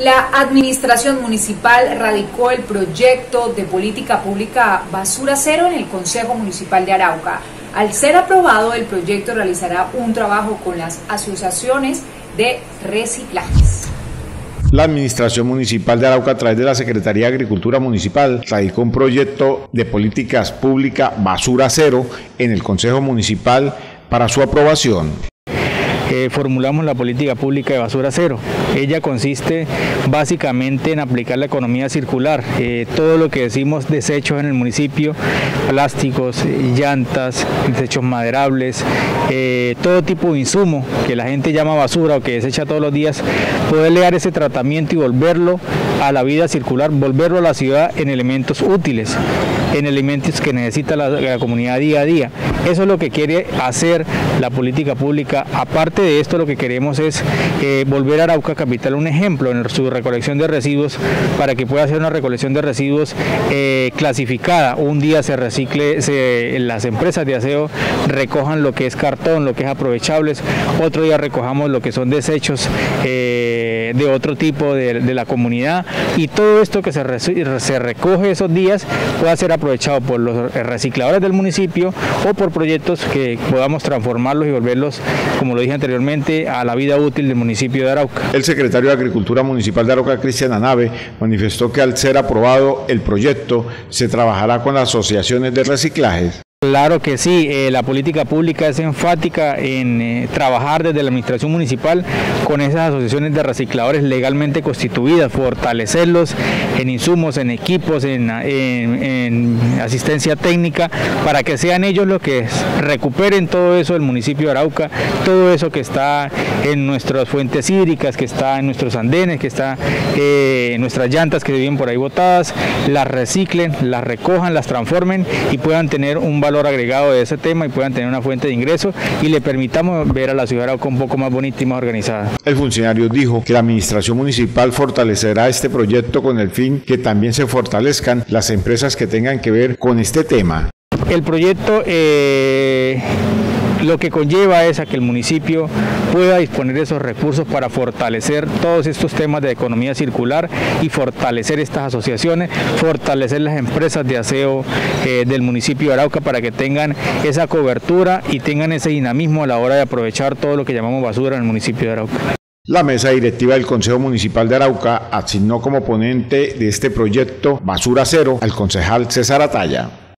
La Administración Municipal radicó el proyecto de política pública Basura Cero en el Consejo Municipal de Arauca. Al ser aprobado, el proyecto realizará un trabajo con las asociaciones de reciclajes. La Administración Municipal de Arauca, a través de la Secretaría de Agricultura Municipal, radicó un proyecto de políticas públicas Basura Cero en el Consejo Municipal para su aprobación. Formulamos la política pública de basura cero. Ella consiste básicamente en aplicar la economía circular. Todo lo que decimos desechos en el municipio, plásticos, llantas, desechos maderables, todo tipo de insumo que la gente llama basura o que desecha todos los días, poderle dar ese tratamiento y volverlo a la vida circular, volverlo a la ciudad en elementos útiles, en elementos que necesita la comunidad día a día. Eso es lo que quiere hacer la política pública. Aparte de esto, lo que queremos es volver a Arauca Capital un ejemplo en su recolección de residuos, para que pueda ser una recolección de residuos clasificada. Un día se recicle, las empresas de aseo recojan lo que es cartón, lo que es aprovechables, otro día recojamos lo que son desechos de otro tipo de la comunidad, y todo esto que se recoge esos días pueda ser aprovechado por los recicladores del municipio o por proyectos que podamos transformarlos y volverlos, como lo dije anteriormente, a la vida útil del municipio de Arauca. El secretario de Agricultura Municipal de Arauca, Cristian Anave, manifestó que al ser aprobado el proyecto se trabajará con las asociaciones de reciclajes. Claro que sí, la política pública es enfática en trabajar desde la administración municipal con esas asociaciones de recicladores legalmente constituidas, fortalecerlos en insumos, en equipos, en asistencia técnica, para que sean ellos los que recuperen todo eso del municipio de Arauca, todo eso que está en nuestras fuentes hídricas, que está en nuestros andenes, que está en nuestras llantas que viven por ahí botadas, las reciclen, las recojan, las transformen y puedan tener un valor agregado de ese tema y puedan tener una fuente de ingresos y le permitamos ver a la ciudad de Arauca un poco más bonita y más organizada. El funcionario dijo que la administración municipal fortalecerá este proyecto con el fin que también se fortalezcan las empresas que tengan que ver con este tema. El proyecto lo que conlleva es a que el municipio pueda disponer de esos recursos para fortalecer todos estos temas de economía circular y fortalecer estas asociaciones, fortalecer las empresas de aseo del municipio de Arauca, para que tengan esa cobertura y tengan ese dinamismo a la hora de aprovechar todo lo que llamamos basura en el municipio de Arauca. La mesa directiva del Consejo Municipal de Arauca asignó como ponente de este proyecto Basura Cero al concejal César Ataya.